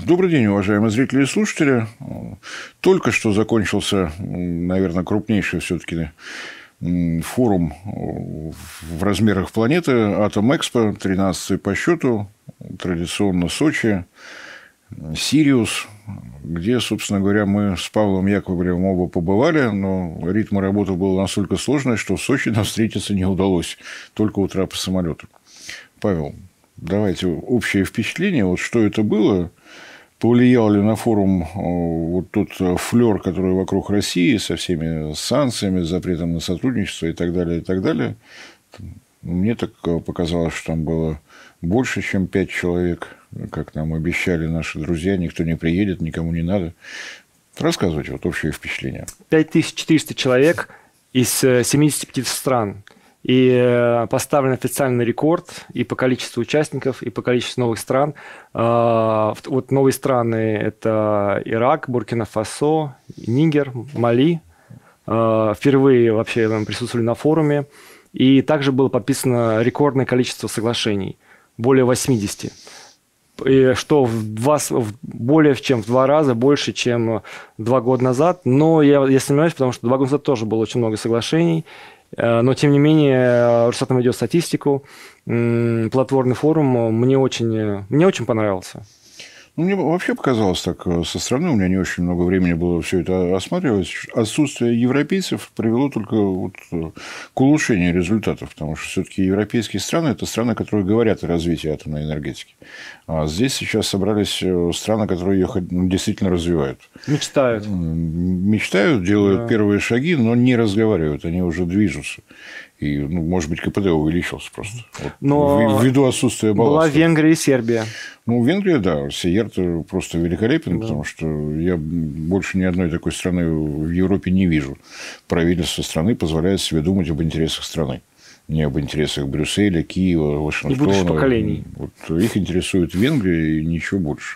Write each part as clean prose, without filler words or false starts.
Добрый день, уважаемые зрители и слушатели. Только что закончился, наверное, крупнейший все-таки форум в размерах планеты Атом-Экспо, 13-й по счету, традиционно Сочи, Сириус, где, собственно говоря, мы с Павлом Яковлевым оба побывали, но ритм работы был настолько сложный, что в Сочи нам встретиться не удалось, только у трапа самолета. Павел, давайте общее впечатление, вот что это было, повлиял ли на форум вот тот флер, который вокруг России со всеми санкциями, запретом на сотрудничество и так далее, и так далее. Мне так показалось, что там было больше, чем 5 человек, как нам обещали наши друзья, никто не приедет, никому не надо. Рассказывайте вот общее впечатление. 5400 человек из 75 стран. И поставлен официальный рекорд и по количеству участников, и по количеству новых стран. Вот новые страны – это Ирак, Буркина-Фасо, Нигер, Мали. Впервые вообще мы присутствовали на форуме. И также было подписано рекордное количество соглашений – более 80. И что более чем в 2 раза больше, чем 2 года назад. Но я сомневаюсь, потому что 2 года назад тоже было очень много соглашений. Но, тем не менее, Росатом ведет статистику. Плодотворный форум мне очень понравился. Ну, мне вообще показалось так со стороны, у меня не очень много времени было все это осматривать. Отсутствие европейцев привело только вот к улучшению результатов, потому что все-таки европейские страны – это страны, которые говорят о развитии атомной энергетики. А здесь сейчас собрались страны, которые ее действительно развивают. Мечтают. Мечтают, делают первые шаги, но не разговаривают, они уже движутся. И, может быть, КПД увеличился просто. Вот, ввиду отсутствия баланса. Была Венгрия и Сербия. Венгрия, да. Сиерт просто великолепен, потому что я больше ни одной такой страны в Европе не вижу. Правительство страны позволяет себе думать об интересах страны. Не об интересах Брюсселя, Киева, Вашингтона. И будущих поколений. Вот их интересует Венгрия и ничего больше.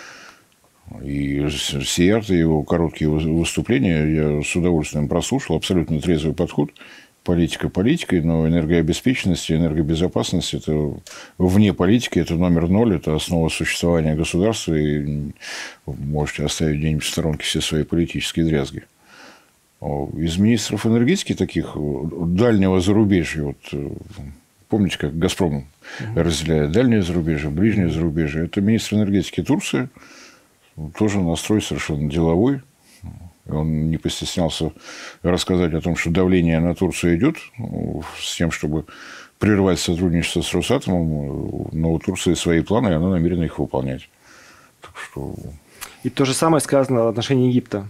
И Сиерт, и его короткие выступления я с удовольствием прослушал. Абсолютно трезвый подход. Политика политикой, но энергообеспеченность и энергобезопасность – это вне политики, это номер 0, это основа существования государства, и можете оставить где-нибудь в сторонке все свои политические дрязги. Из министров энергетики таких дальнего зарубежья, вот, помните, как «Газпром» разделяет дальнее зарубежье, ближнее зарубежье, это министр энергетики Турции, тоже настрой совершенно деловой. Он не постеснялся рассказать о том, что давление на Турцию идет с тем, чтобы прервать сотрудничество с Росатомом, но у Турции свои планы, и она намерена их выполнять. Так что... И то же самое сказано в отношении Египта.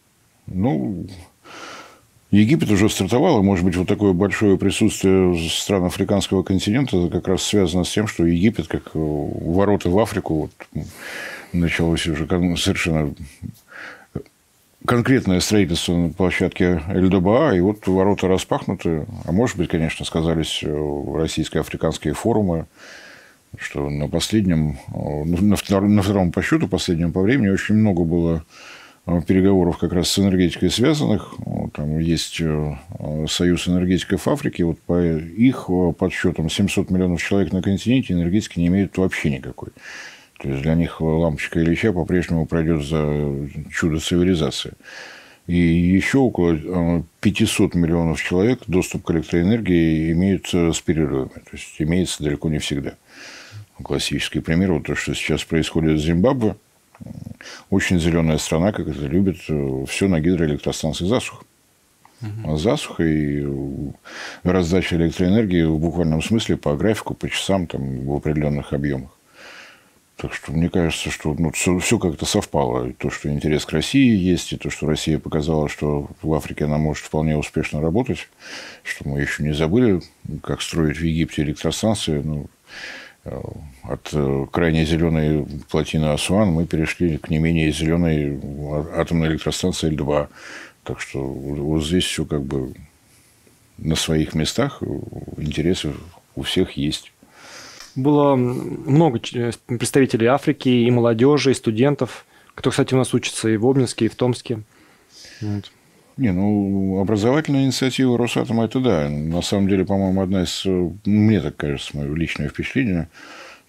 Египет уже стартовал, и, может быть, вот такое большое присутствие стран африканского континента как раз связано с тем, что Египет, как ворота в Африку, вот, началось уже совершенно... конкретное строительство на площадке Эль-Добаа, и вот ворота распахнуты. А может быть, конечно, сказались российско-африканские форумы, что на последнем, на втором по счету, последнем по времени, очень много было переговоров как раз с энергетикой связанных. Там есть Союз энергетиков Африки. Вот по их подсчетам 700 миллионов человек на континенте энергетики не имеют вообще никакой. То есть для них лампочка Ильича по-прежнему пройдет за чудо цивилизации. И еще около 500 миллионов человек доступ к электроэнергии имеют с перерывами. То есть имеется далеко не всегда. Классический пример, вот то, что сейчас происходит в Зимбабве. Очень зеленая страна, как это любит, все на гидроэлектростанции засуха. Засуха и раздача электроэнергии в буквальном смысле по графику, по часам там, в определенных объемах. Так что мне кажется, что все как-то совпало. И то, что интерес к России есть, и то, что Россия показала, что в Африке она может вполне успешно работать, что мы еще не забыли, как строить в Египте электростанции. От крайне зеленой плотины Асуан мы перешли к не менее зеленой атомной электростанции Эль-2. Так что вот здесь все как бы на своих местах, интересы у всех есть. Было много представителей Африки, и молодежи, и студентов, кто, кстати, у нас учится и в Обнинске, и в Томске. Вот. Образовательная инициатива Росатома – это да. На самом деле, по-моему, одна из, мне так кажется, мое личное впечатление,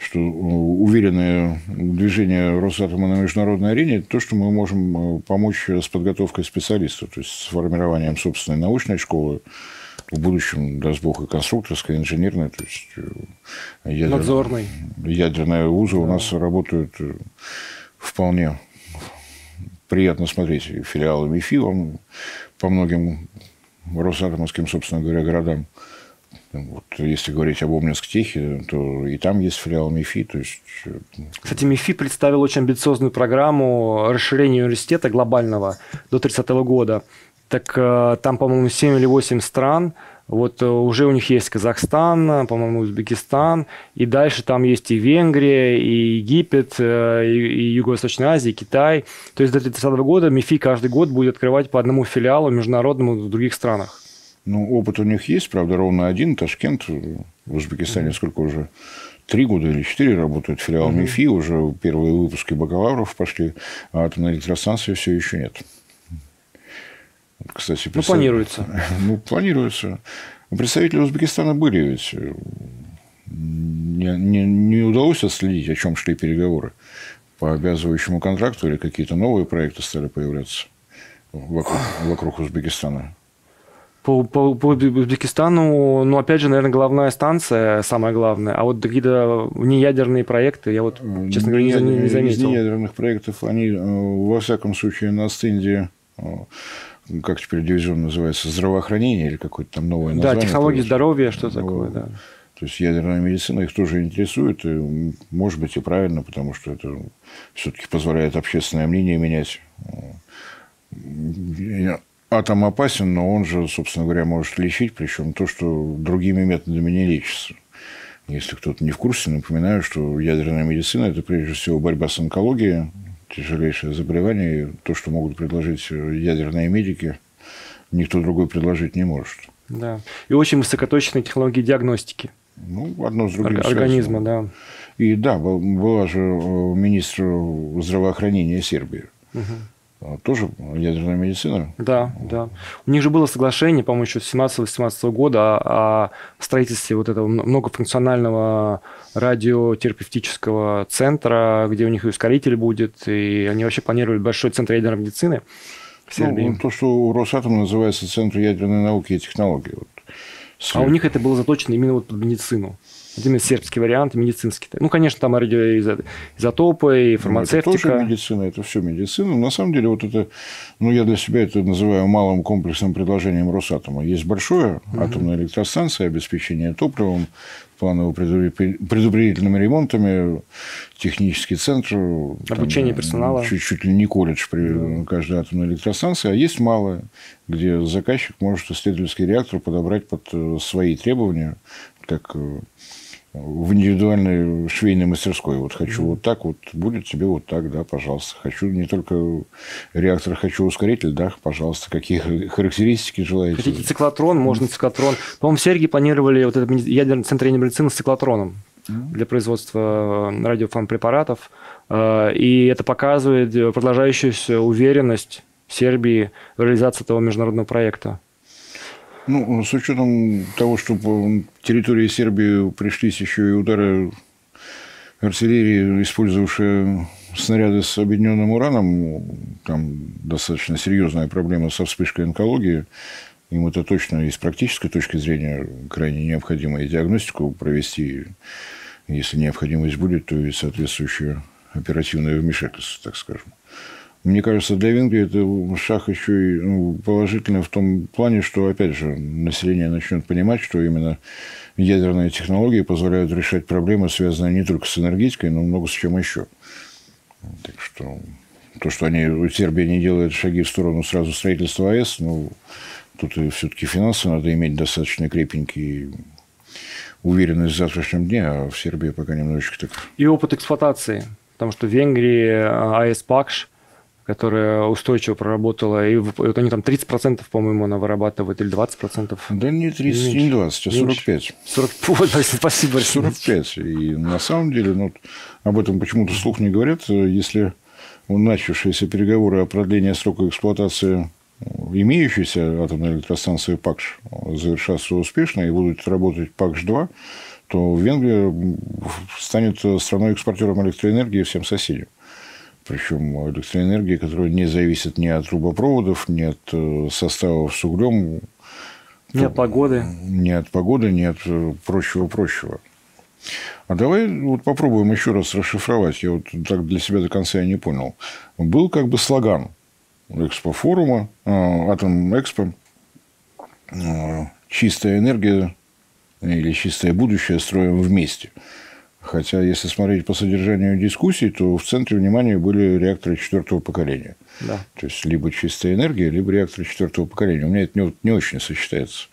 что уверенное движение Росатома на международной арене – это то, что мы можем помочь с подготовкой специалистов, то есть с формированием собственной научной школы, в будущем, даст бог, и конструкторской, и инженерной, то есть надзорной. Ядерные вузы у нас работают вполне приятно смотреть. И филиалы МИФИ по многим росатомовским, собственно говоря, городам. Вот, если говорить об Обнинск-Техе, то и там есть филиал МИФИ. То есть... Кстати, МИФИ представил очень амбициозную программу расширения университета глобального до 30-го года. Так там, по-моему, 7 или 8 стран. Вот уже у них есть Казахстан, по-моему, Узбекистан. И дальше там есть и Венгрия, и Египет, и Юго-Восточная Азия, и Китай. То есть до 30-го года МИФИ каждый год будет открывать по одному филиалу международному в других странах. Ну, опыт у них есть, правда, ровно один. Ташкент в Узбекистане сколько уже? 3 года или 4 работает филиал МИФИ. Уже первые выпуски бакалавров пошли, а атомной электростанции все еще нет. Кстати, планируется. Ну, планируется. Представители Узбекистана были ведь. Не удалось отследить, о чем шли переговоры. По обязывающему контракту или какие-то новые проекты стали появляться вокруг Узбекистана. По Узбекистану, ну, опять же, наверное, головная станция самая главная, а вот какие-то неядерные проекты я вот, честно говоря, не заметил. Из неядерных проектов они, во всяком случае, на стенде, как теперь дивизион называется, здравоохранение или какое-то там новое название. Да, технологии здоровья, что такое, да. То есть ядерная медицина их тоже интересует, и, может быть, и правильно, потому что это все-таки позволяет общественное мнение менять. Атом опасен, но он же, собственно говоря, может лечить, причем то, что другими методами не лечится. Если кто-то не в курсе, напоминаю, что ядерная медицина – это прежде всего борьба с онкологией, тяжелейшее заболевание, и то, что могут предложить ядерные медики, никто другой предложить не может. Да. И очень высокоточные технологии диагностики. Ну, одно с другим организма, связано. Да. И да, была же министр здравоохранения Сербии. Тоже ядерная медицина? Да, да. У них же было соглашение, по-моему, еще с 17-18 года о строительстве вот этого многофункционального радиотерапевтического центра, где у них и ускоритель будет, и они вообще планировали большой центр ядерной медицины в Сербии. Ну, то, что у Росатома называется Центр ядерной науки и технологий. Вот. А у них это было заточено именно вот под медицину. Вот именно сербский вариант, медицинский. Ну, конечно, там радиоизотопы и фармацевтика. Это тоже медицина, это все медицина. На самом деле, вот это, ну, я для себя это называю малым комплексным предложением Росатома. Есть большое атомная электростанция, обеспечение топливом, планово-предупредительными ремонтами, технический центр. Обучение персонала. Чуть ли не колледж при каждой атомной электростанции. А есть малое, где заказчик может исследовательский реактор подобрать под свои требования, как в индивидуальной швейной мастерской. Вот хочу вот так, вот будет тебе вот так, да, пожалуйста. Хочу не только реактор, хочу ускоритель, да, пожалуйста. Какие характеристики желаете? Хотите циклотрон, можно циклотрон. По-моему, в Сербии планировали вот этот ядерный центр ядерной медицины с циклотроном для производства радиофармпрепаратов. И это показывает продолжающуюся уверенность Сербии в реализации этого международного проекта. Ну, с учетом того, что по территории Сербии пришлись еще и удары артиллерии, использовавшие снаряды с объединенным ураном, там достаточно серьезная проблема со вспышкой онкологии. Им это точно и с практической точки зрения крайне необходимо и диагностику провести, если необходимость будет, то и соответствующее оперативное вмешательство, так скажем. Мне кажется, для Венгрии это шаг еще и положительный в том плане, что, опять же, население начнет понимать, что именно ядерные технологии позволяют решать проблемы, связанные не только с энергетикой, но много с чем еще. Так что то, что Сербия не делает шаги в сторону сразу строительства АЭС, тут и все-таки финансы надо иметь достаточно крепенькие, уверенность в завтрашнем дне, а в Сербии пока немножечко так. И опыт эксплуатации, потому что в Венгрии АЭС Пакш, которая устойчиво проработала, и вот они там 30%, по-моему, она вырабатывает, или 20%. Да не 30, не 20, а 45. 40, спасибо. 45. И на самом деле, об этом почему-то вслух не говорят. Если начавшиеся переговоры о продлении срока эксплуатации имеющейся атомной электростанции ПАКШ завершатся успешно и будут работать ПАКШ-2, то Венгрия станет страной-экспортером электроэнергии всем соседям. Причем электроэнергия, которая не зависит ни от трубопроводов, ни от составов с углем. Ни от погоды. Ни от погоды, ни от прочего. А давай вот попробуем еще раз расшифровать. Я вот так для себя до конца и не понял. Был как бы слоган Экспо-форума, Атом-Экспо, «Чистая энергия или чистое будущее строим вместе». Хотя, если смотреть по содержанию дискуссий, то в центре внимания были реакторы четвертого поколения. Да. То есть, либо чистая энергия, либо реакторы четвертого поколения. У меня это не очень сочетается.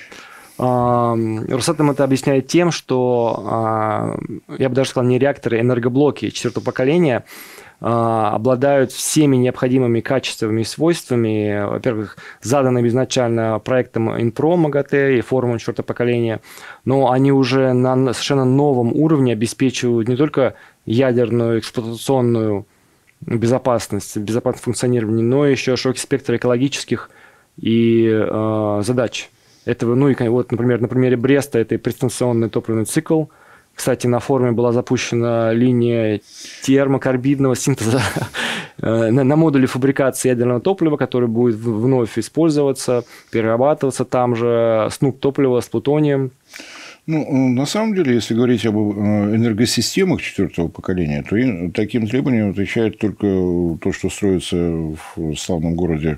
Росатом это объясняет тем, что, я бы даже сказал, не реакторы, энергоблоки четвертого поколения обладают всеми необходимыми качествами и свойствами, во-первых, заданными изначально проектом ИНПРО МАГАТЭ и форумом четвертого поколения, но они уже на совершенно новом уровне обеспечивают не только ядерную эксплуатационную безопасность функционирования, но еще широкий спектр экологических и задач. Это, ну и вот, например, на примере Бреста это предстанционный топливный цикл. Кстати, на форуме была запущена линия термокарбидного синтеза на модуле фабрикации ядерного топлива, который будет вновь использоваться, перерабатываться там же, снуп топлива с плутонием. Ну, на самом деле, если говорить об энергосистемах четвертого поколения, то таким требованиям отвечает только то, что строится в славном городе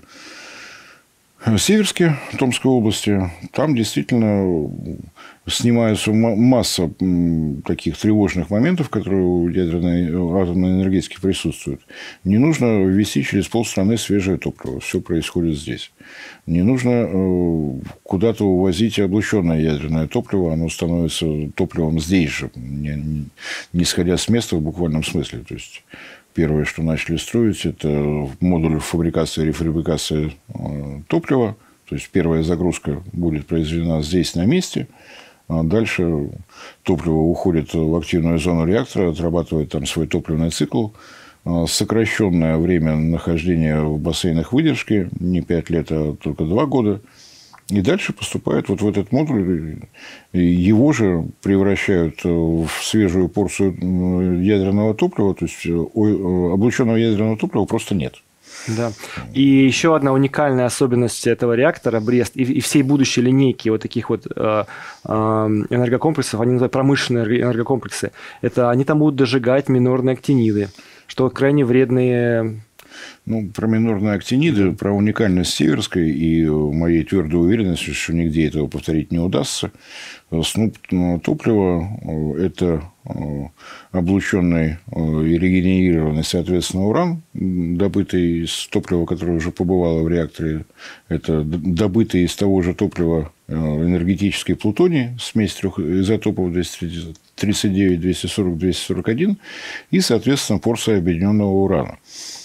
Северске, Томской области. Там действительно снимается масса таких тревожных моментов, которые у ядерной атомной энергетики присутствуют. Не нужно ввести через полстраны свежее топливо. Все происходит здесь. Не нужно куда-то увозить облученное ядерное топливо. Оно становится топливом здесь же, не сходя с места в буквальном смысле. То есть, первое, что начали строить, это модуль фабрикации и рефабрикации топлива. То есть, первая загрузка будет произведена здесь, на месте. А дальше топливо уходит в активную зону реактора, отрабатывает там свой топливный цикл. Сокращенное время нахождения в бассейнах выдержки не 5 лет, а только 2 года. И дальше поступает вот в этот модуль. Его же превращают в свежую порцию ядерного топлива. То есть, облученного ядерного топлива просто нет. Да. И еще одна уникальная особенность этого реактора Брест и всей будущей линейки вот таких вот энергокомплексов, они называют промышленные энергокомплексы, это они там будут дожигать минорные актиниды, что крайне вредные. Ну, про минорные актиниды, про уникальность Северской и моей твердой уверенности, что нигде этого повторить не удастся. СНУП топлива – это облученный и регенерированный, соответственно, уран, добытый из топлива, которое уже побывало в реакторе. Это добытый из того же топлива энергетический плутоний, смесь трех изотопов 239, 240, 241 и, соответственно, порция объединенного урана.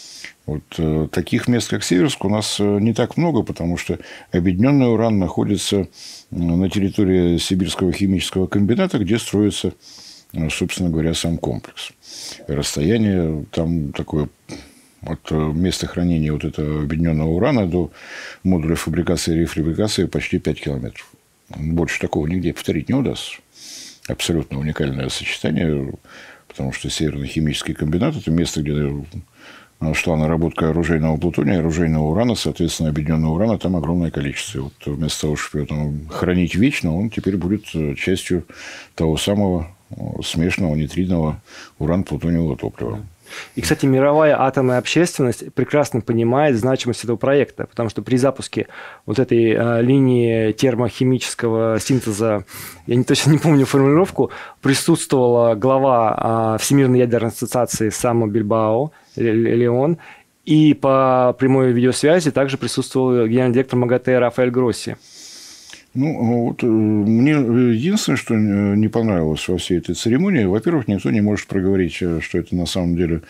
Вот таких мест, как Северск, у нас не так много, потому что объединенный уран находится на территории Сибирского химического комбината, где строится, собственно говоря, сам комплекс. Расстояние там такое от места хранения вот этого объединенного урана до модуля фабрикации и рефабрикации почти 5 километров. Больше такого нигде повторить не удастся. Абсолютно уникальное сочетание, потому что Северный химический комбинат – это место, где шла наработка оружейного плутония, оружейного урана, соответственно, объединенного урана там огромное количество. И вот вместо того, чтобы его хранить вечно, он теперь будет частью того самого смешанного нейтринного уран-плутониевого топлива. И, кстати, мировая атомная общественность прекрасно понимает значимость этого проекта, потому что при запуске вот этой линии термохимического синтеза, я точно не помню формулировку, присутствовала глава Всемирной ядерной ассоциации Само Бильбао, Леон, и по прямой видеосвязи также присутствовал генеральный директор МАГАТЭ Рафаэль Гросси. Ну, вот мне единственное, что не понравилось во всей этой церемонии, во-первых, никто не может проговорить, что это на самом деле,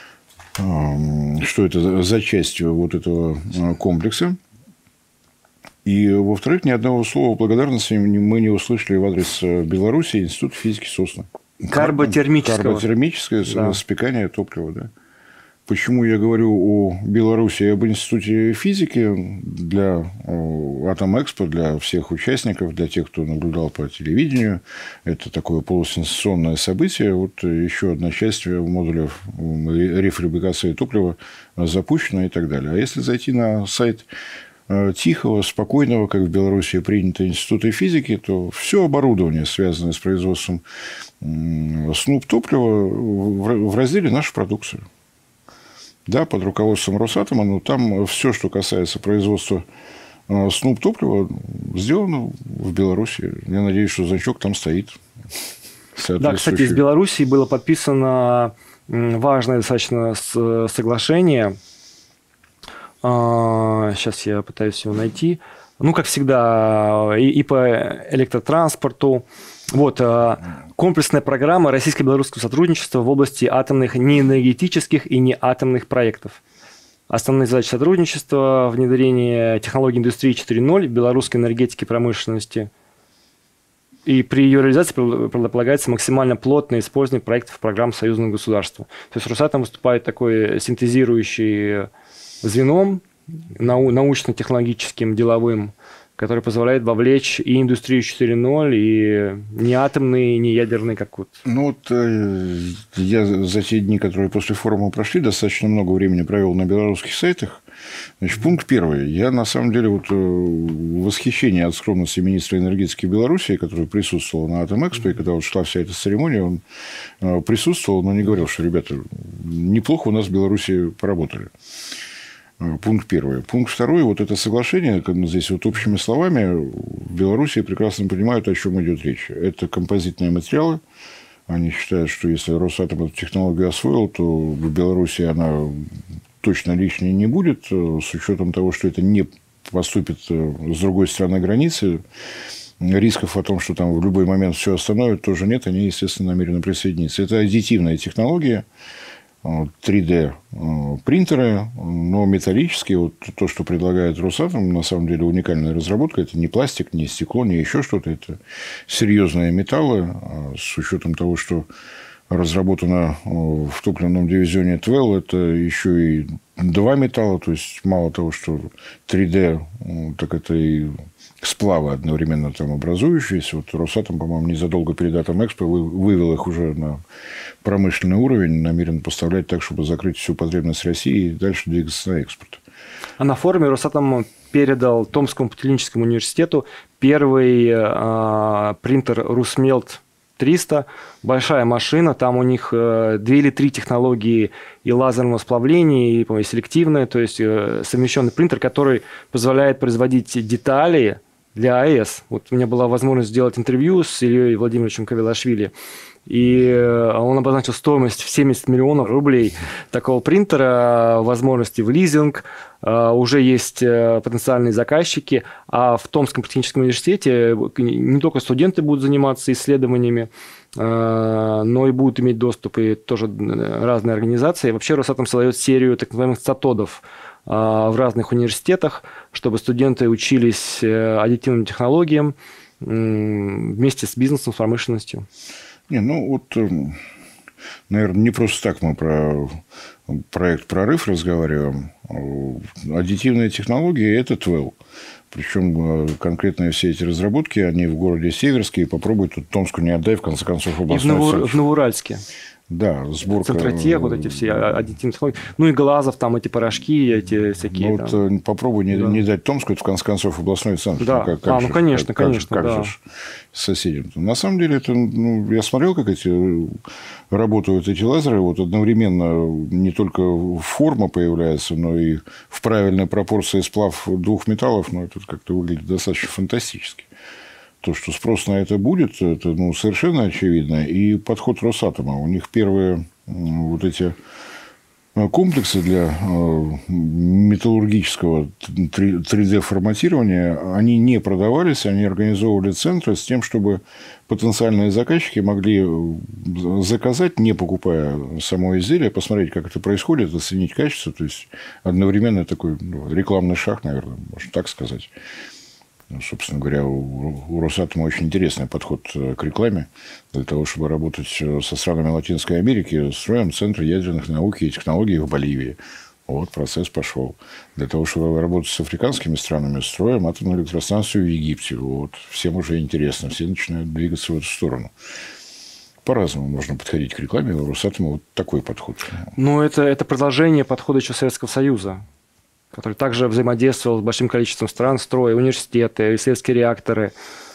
что это за часть вот этого комплекса. И, во-вторых, ни одного слова благодарности мы не услышали в адрес Беларуси Института физики Сосны. Карботермическое да. Спекание топлива, да. Почему я говорю о Беларуси и об Институте физики для Атомэкспо, для всех участников, для тех, кто наблюдал по телевидению. Это такое полусенсационное событие. Вот еще одна часть модуля рефрибрикации топлива запущена и так далее. А если зайти на сайт тихого, спокойного, как в Беларуси принято, Института физики, то все оборудование, связанное с производством СНУП топлива, в разделе «Наша продукция». Да, под руководством Росатома, но там все, что касается производства СНУП топлива, сделано в Беларуси. Я надеюсь, что значок там стоит. Да, кстати, из Беларуси было подписано важное достаточно соглашение. Сейчас я пытаюсь его найти. Ну, как всегда, и по электротранспорту. Вот, комплексная программа российско-белорусского сотрудничества в области атомных неэнергетических и неатомных проектов. Основные задачи сотрудничества – внедрение технологий индустрии 4.0 в белорусской энергетике и промышленности. И при ее реализации предполагается максимально плотное использование проектов и программ союзного государства. То есть Росатом выступает такой синтезирующий звеном, научно-технологическим, деловым, который позволяет вовлечь и индустрию 4.0, и не атомные, и не ядерные, как вот. Ну, вот я за те дни, которые после форума прошли, достаточно много времени провел на белорусских сайтах. Значит, пункт первый. Я, на самом деле, вот в восхищении от скромности министра энергетики Беларуси, который присутствовал на Атомэкспо, и когда вот шла вся эта церемония, он присутствовал, но не говорил, что, ребята, неплохо у нас в Беларуси поработали. Пункт первый. Пункт второй. Вот это соглашение, здесь вот общими словами, в Беларуси прекрасно понимают, о чем идет речь. Это композитные материалы. Они считают, что если Росатом эту технологию освоил, то в Беларуси она точно лишней не будет, с учетом того, что это не поступит с другой стороны границы. Рисков о том, что там в любой момент все остановят, тоже нет. Они, естественно, намерены присоединиться. Это аддитивная технология. 3D-принтеры, но металлические. Вот то, что предлагает Росатом, на самом деле уникальная разработка. Это не пластик, не стекло, не еще что-то. Это серьезные металлы. С учетом того, что разработано в топливном дивизионе ТВЭЛ, это еще и два металла. То есть, мало того, что 3D, так это и сплавы одновременно там образующиеся. Вот Росатом, по-моему, незадолго перед Атомэкспо вывел их уже на промышленный уровень, намерен поставлять так, чтобы закрыть всю потребность России и дальше двигаться на экспорт. А на форуме Росатом передал Томскому политехническому университету первый принтер Русмелт 300. Большая машина, там у них 2 или 3 технологии и лазерного сплавления, и, по-моему, селективное, то есть совмещенный принтер, который позволяет производить детали для АЭС. Вот у меня была возможность сделать интервью с Ильей Владимировичем Кавелашвили, и он обозначил стоимость в 70 миллионов рублей такого принтера, возможности в лизинг, уже есть потенциальные заказчики, а в Томском техническом университете не только студенты будут заниматься исследованиями, но и будут иметь доступ и тоже разные организации. Вообще Росатом создает серию так называемых цатодов в разных университетах, чтобы студенты учились аддитивным технологиям вместе с бизнесом, с промышленностью. Не, ну вот, наверное, не просто так мы про проект «Прорыв» разговариваем. Аддитивные технологии – это ТВЭЛ. Причем конкретные все эти разработки, они в городе Северске, и попробуй тут Томску не отдай, в конце концов, областной центр. В Новоуральске. Да, сборка. Центротех, вот эти все аддитивные технологии. Ну и Глазов, там эти порошки, эти всякие. Ну, вот попробуй не дать Томску, это в конце концов областной центр. Да, ну, конечно. Как же с соседям? На самом деле, это, я смотрел, как работают эти лазеры. Вот одновременно не только форма появляется, но и в правильной пропорции сплав 2 металлов. Но это как-то выглядит достаточно фантастически. То, что спрос на это будет, это совершенно очевидно. И подход Росатома. У них первые вот эти комплексы для металлургического 3D-форматирования, они не продавались, они организовывали центры с тем, чтобы потенциальные заказчики могли заказать, не покупая само изделие, посмотреть, как это происходит, оценить качество. То есть, одновременно такой рекламный шаг, наверное, можно так сказать. Собственно говоря, у Росатома очень интересный подход к рекламе. Для того, чтобы работать со странами Латинской Америки, строим Центр ядерных наук и технологий в Боливии. Вот процесс пошел. Для того, чтобы работать с африканскими странами, строим атомную электростанцию в Египте. Вот. Всем уже интересно, все начинают двигаться в эту сторону. По-разному можно подходить к рекламе. У Росатома вот такой подход. Ну, это продолжение подхода еще Советского Союза, который также взаимодействовал с большим количеством стран, строя университеты, исследовательские реакторы,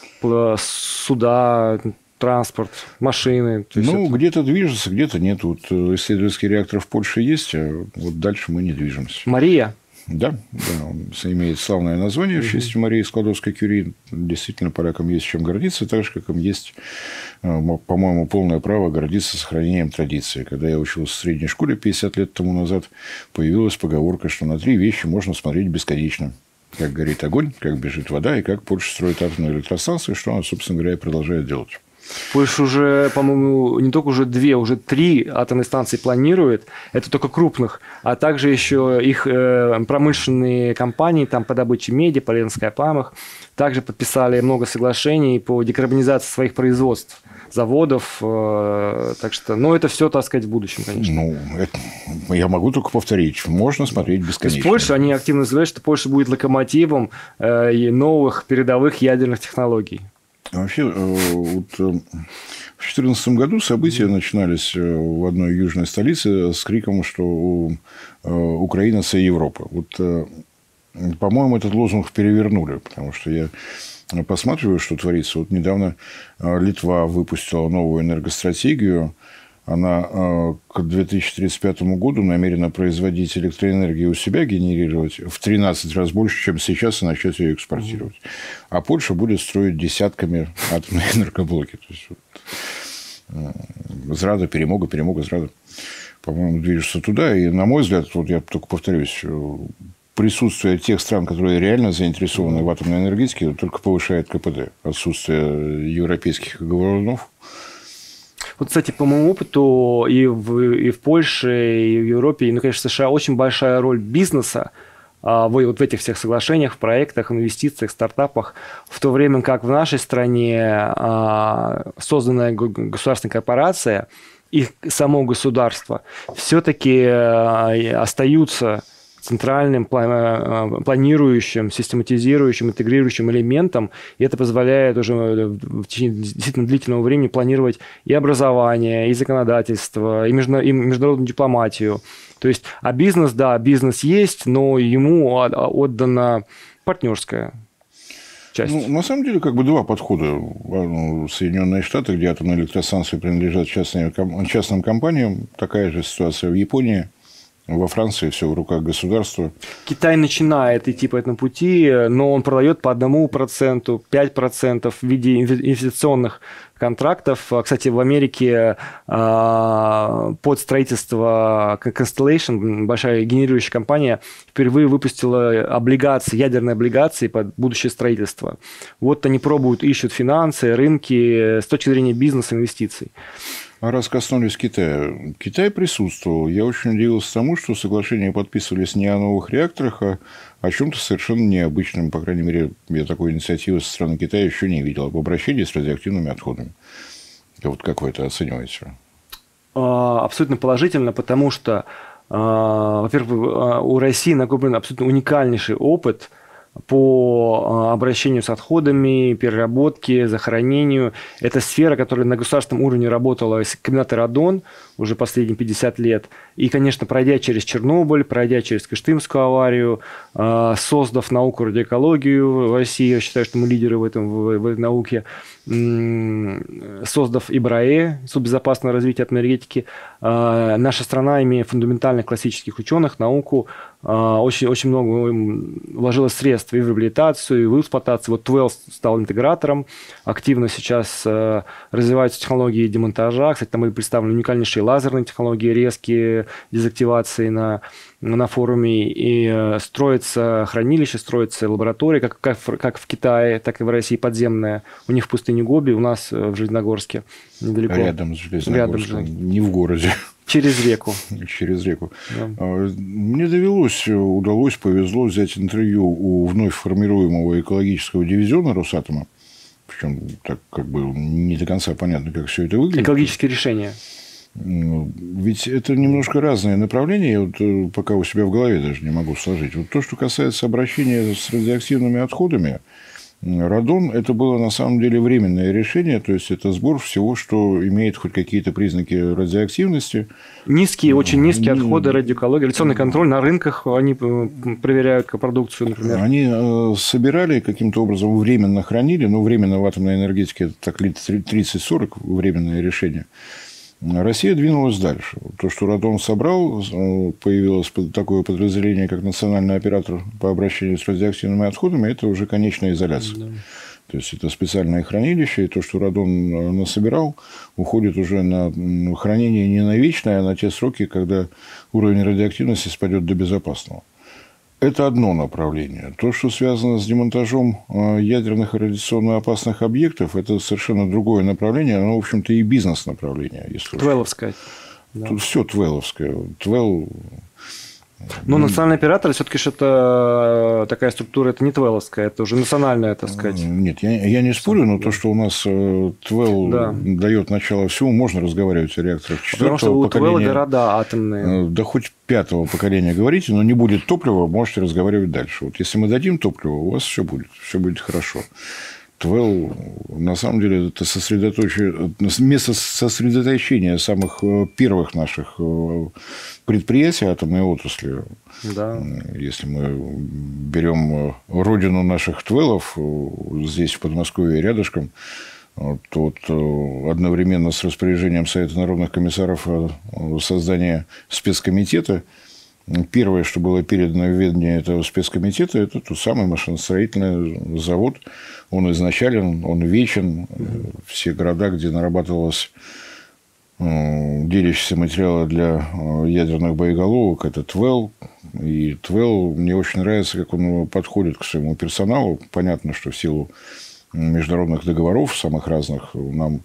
суда, транспорт, машины. Ну, где-то движется, где-то нет. Вот исследовательский реактор в Польше есть, а вот дальше мы не движемся. Мария? Да, он имеет славное название в честь Марии Складовской-Кюри. Действительно, полякам есть чем гордиться, так же, как им есть, по-моему, полное право гордиться сохранением традиции. Когда я учился в средней школе 50 лет тому назад, появилась поговорка, что на 3 вещи можно смотреть бесконечно. Как горит огонь, как бежит вода, и как Польша строит атомную электростанцию, что она, собственно говоря, и продолжает делать. Польша уже, по-моему, не только уже 2, уже 3 атомные станции планирует. Это только крупных. А также еще их промышленные компании там, по добыче меди, по Ленинской памах, также подписали много соглашений по декарбонизации своих производств, заводов. Так что, ну, это все, так сказать, в будущем, конечно. Ну, я могу только повторить. Можно смотреть бесконечно. То есть Польша, они активно заявляют, что Польша будет локомотивом новых передовых ядерных технологий. Вообще, вот в 2014 году события начинались в одной южной столице с криком, что Украина – це Европа. Вот, по-моему, этот лозунг перевернули, потому что я посматриваю, что творится. Вот недавно Литва выпустила новую энергостратегию. Она к 2035 году намерена производить электроэнергию у себя, генерировать в 13 раз больше, чем сейчас, и начать ее экспортировать. А Польша будет строить десятками атомные энергоблоки. То есть, вот, Зрада, Перемога, Зрада, по-моему, движется туда. И, на мой взгляд, вот я только повторюсь, присутствие тех стран, которые реально заинтересованы в атомной энергетике, только повышает КПД. Отсутствие европейских говорунов. Вот, кстати, по моему опыту и в Польше, и в Европе, и, ну, конечно, в США очень большая роль бизнеса вот в этих всех соглашениях, в проектах, инвестициях, стартапах, в то время как в нашей стране созданная государственная корпорация и само государство все-таки остаются центральным планирующим, систематизирующим, интегрирующим элементом, и это позволяет уже в течение действительно длительного времени планировать и образование, и законодательство, и международную дипломатию. То есть, а бизнес, да, бизнес есть, но ему отдана партнерская часть. Ну, на самом деле, как бы 2 подхода. Соединенные Штаты, где атомные электростанции принадлежат частным компаниям, такая же ситуация в Японии. Во Франции все в руках государства. Китай начинает идти по этому пути, но он продает по 1%, 5% в виде инвестиционных контрактов. Кстати, в Америке под строительство Constellation, большая генерирующая компания, впервые выпустила облигации, ядерные облигации под будущее строительство. Вот они пробуют, ищут финансы, рынки с точки зрения бизнеса, инвестиций. А раз коснулись Китая. Китай присутствовал. Я очень удивился тому, что соглашения подписывались не о новых реакторах, а о чем-то совершенно необычном. По крайней мере, я такой инициативы со стороны Китая еще не видел. Об обращении с радиоактивными отходами. Вот как вы это оцениваете? Абсолютно положительно, потому что, во-первых, у России накоплен абсолютно уникальнейший опыт по обращению с отходами, переработке, захоронению. Это сфера, которая на государственном уровне работала с комбината «Радон» уже последние 50 лет. И, конечно, пройдя через Чернобыль, пройдя через Кыштымскую аварию, создав науку радиоэкологию в России, я считаю, что мы лидеры в этой науке, создав ИБРАЭ, Институт безопасного развития атомной энергетики, наша страна, имея фундаментальных классических ученых, науку, очень много вложила средств и в реабилитацию, и в эксплуатацию. Вот Twelve стал интегратором, активно сейчас развиваются технологии демонтажа. Кстати, там были представлены уникальнейшие лазерные технологии, резкие дезактивации на форуме. И строится хранилище, строится лаборатория, как в Китае, так и в России подземная. У них в пустыне Гоби, у нас в Железногорске недалеко. Рядом с Железногорском, не в городе. Через реку. Через реку. Да. Мне повезло взять интервью у вновь формируемого экологического дивизиона Росатома. Причем так как бы не до конца понятно, как все это выглядит. Экологические решения. Ведь это немножко разные направления. Я вот пока у себя в голове даже не могу сложить. Вот то, что касается обращения с радиоактивными отходами, радон – это было на самом деле временное решение, то есть это сбор всего, что имеет хоть какие-то признаки радиоактивности. Очень низкие отходы, радиоэкология, радиационный контроль на рынках, они проверяют продукцию, например. Они собирали, каким-то образом временно хранили, но временно в атомной энергетике это так лет 30-40 временное решение. Россия двинулась дальше. То, что радон собрал, появилось такое подразделение, как национальный оператор по обращению с радиоактивными отходами, это уже конечная изоляция. Да. То есть это специальное хранилище, и то, что радон насобирал, уходит уже на хранение не на вечное, а на те сроки, когда уровень радиоактивности спадет до безопасного. Это одно направление. То, что связано с демонтажом ядерных и радиационно опасных объектов, это совершенно другое направление. Оно, в общем-то, и бизнес-направление. Твелловское. Да. Тут все твелловское. Твелл... Но национальный оператор, все-таки это такая структура, это не твелловская, это уже национальная, так сказать. Нет, я не спорю, но то, что у нас Твелл дает начало всему, можно разговаривать о реакторах 4-го поколения. Потому что у Твелла города атомные. Да хоть 5-го поколения говорите, но не будет топлива, можете разговаривать дальше. Вот если мы дадим топливо, у вас все будет хорошо. Твелл, на самом деле, это место сосредоточения самых первых наших предприятий атомной отрасли. Да. Если мы берем родину наших Твеллов, здесь, в Подмосковье, рядышком, то одновременно с распоряжением Совета народных комиссаров о создании спецкомитета, первое, что было передано в ведение этого спецкомитета, это тот самый машиностроительный завод. Он изначален, он вечен. Все города, где нарабатывалось делящиеся материалы для ядерных боеголовок, это Твелл. И Твелл, мне очень нравится, как он подходит к своему персоналу. Понятно, что в силу международных договоров самых разных нам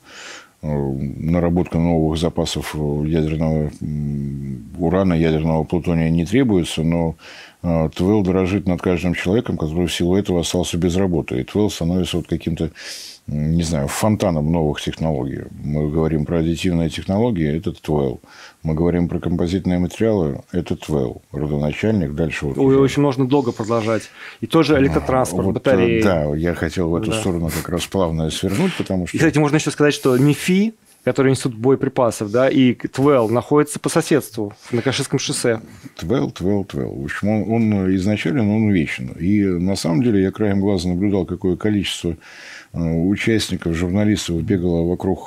наработка новых запасов ядерного урана, ядерного плутония не требуется, но Твелл дорожит над каждым человеком, который в силу этого остался без работы. И Твелл становится вот каким-то, не знаю, фонтаном новых технологий. Мы говорим про аддитивные технологии, это Твелл. Мы говорим про композитные материалы, это Твелл. Родоначальник, дальше... Очень можно долго продолжать. И тоже электротранспорт, батареи. Да, я хотел в эту сторону как раз плавно свернуть, потому что... И, кстати, можно еще сказать, что МИФИ, который институт боеприпасов, да, и Твелл находятся по соседству на Каширском шоссе. Твелл. В общем, он изначально он вечен. И на самом деле я краем глаза наблюдал, какое количество участников, журналистов бегало вокруг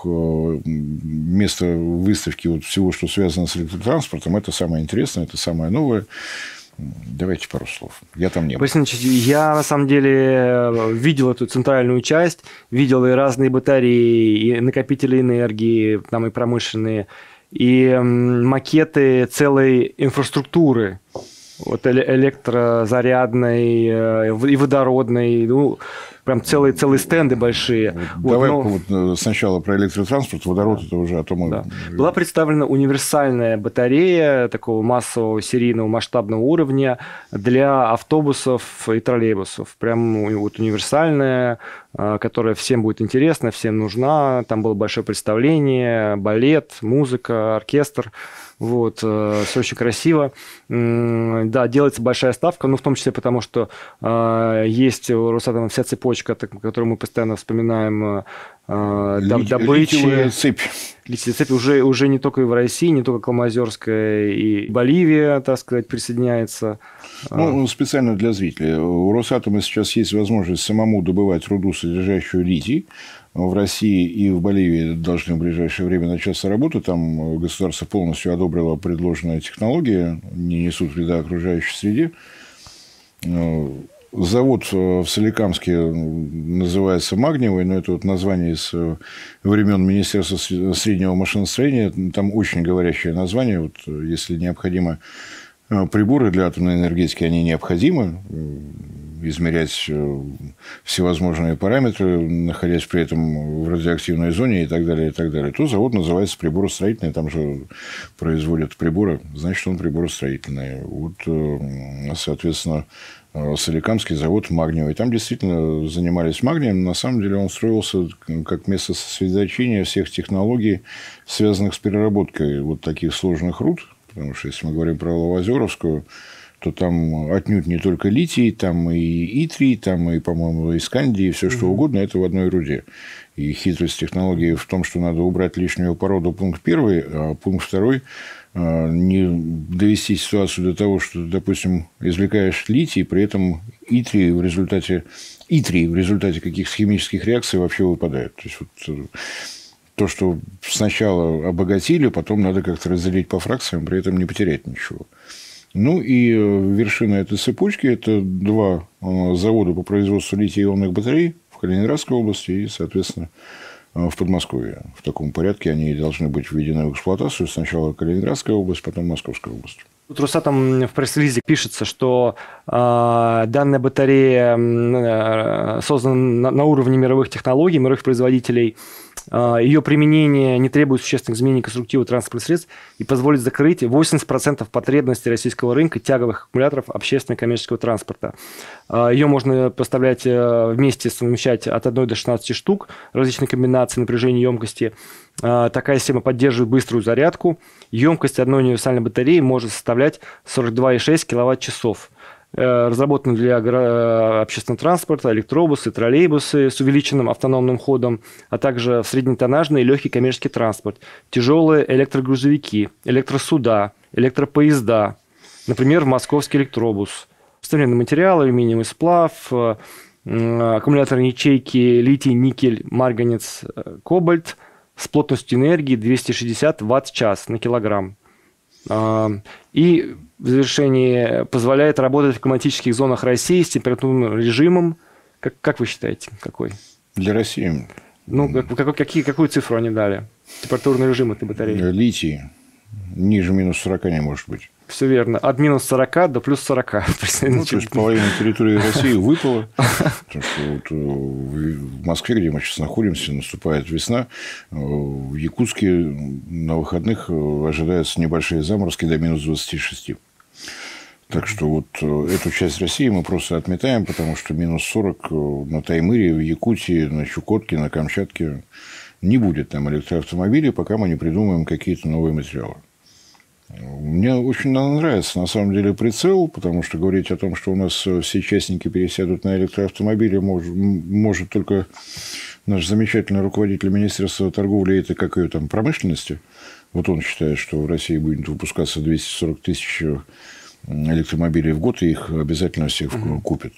места выставки вот всего, что связано с электротранспортом. Это самое интересное, это самое новое. Давайте пару слов. Я там не был. Борис Ильич, я на самом деле видел эту центральную часть, видел и разные батареи, и накопители энергии, там и промышленные, и макеты целой инфраструктуры. Вот электрозарядной и водородной, прям целые стенды большие. Давай сначала про электротранспорт, водород это уже, а то мы... Да. Была представлена универсальная батарея такого массового, серийного, масштабного уровня для автобусов и троллейбусов. Прям вот универсальная, которая всем будет интересна, всем нужна. Там было большое представление, балет, музыка, оркестр. Вот, все очень красиво. Да, делается большая ставка, в том числе потому, что есть у Росатома вся цепочка, которую мы постоянно вспоминаем, добычи. Литиевая цепь. Литиевая цепь уже не только в России, не только Колмозерская, и Боливия, так сказать, присоединяется. Специально для зрителей. У Росатома сейчас есть возможность самому добывать руду, содержащую литий. В России и в Боливии должны в ближайшее время начаться работа. Там государство полностью одобрило предложенные технологии, не несут вреда окружающей среде. Завод в Соликамске называется «Магниевый», но это вот название из времен Министерства среднего машиностроения. Там очень говорящее название. Вот, если необходимо приборы для атомной энергетики, они необходимы. измерять всевозможные параметры, находясь при этом в радиоактивной зоне и так далее, то завод называется приборостроительный, там же производят приборы, значит, он приборостроительный. Вот, соответственно, Соликамский завод магниевый. Там действительно занимались магнием. На самом деле он строился как место сосредоточения всех технологий, связанных с переработкой вот таких сложных руд. Потому что если мы говорим про Ловозеровскую, то там отнюдь не только литий, там и итрий, там и, по-моему, искандий, и все что угодно, это в одной руде. И хитрость технологии в том, что надо убрать лишнюю породу, пункт первый, а пункт второй – не довести ситуацию до того, что, допустим, извлекаешь литий, при этом итрий в результате каких-то химических реакций вообще выпадает. То есть, вот, то, что сначала обогатили, потом надо как-то разделить по фракциям, при этом не потерять ничего. Ну, и вершина этой цепочки – это 2 завода по производству литий-ионных батарей в Калининградской области и, соответственно, в Подмосковье. В таком порядке они должны быть введены в эксплуатацию. Сначала Калининградская область, потом Московская область. Тут Росатом в пресс-релизе пишется, что данная батарея создана на уровне мировых технологий, мировых производителей. Ее применение не требует существенных изменений конструктива транспортных средств и позволит закрыть 80% потребностей российского рынка тяговых аккумуляторов общественного и коммерческого транспорта. Ее можно поставлять вместе, совмещать от 1 до 16 штук различных комбинаций напряжения и емкости. Такая система поддерживает быструю зарядку. Емкость одной универсальной батареи может составлять 42,6 кВт-часов. Разработаны для общественного транспорта электробусы, троллейбусы с увеличенным автономным ходом, а также среднетоннажный и легкий коммерческий транспорт, тяжелые электрогрузовики, электросуда, электропоезда, например, московский электробус. Современные материалы, алюминиевый сплав, аккумуляторные ячейки, литий, никель, марганец, кобальт с плотностью энергии 260 Вт/час на килограмм. И в завершении позволяет работать в климатических зонах России с температурным режимом. Как вы считаете, какой? Для России? Ну, какую цифру они дали? Температурный режим этой батареи? Литий ниже минус 40 не может быть. Все верно. От минус 40 до плюс 40. Ну, то есть, половина территории России выпала. Потому что вот в Москве, где мы сейчас находимся, наступает весна. В Якутске на выходных ожидаются небольшие заморозки до минус 26. Так что вот эту часть России мы просто отметаем, потому что минус 40 на Таймыре, в Якутии, на Чукотке, на Камчатке не будет там электроавтомобилей, пока мы не придумаем какие-то новые материалы. Мне очень нравится, на самом деле, прицел, потому что говорить о том, что у нас все частники пересядут на электроавтомобили, может только наш замечательный руководитель Министерства торговли и как ее там промышленности. Вот он считает, что в России будет выпускаться 240 тысяч электромобилей в год, и их обязательно всех купят.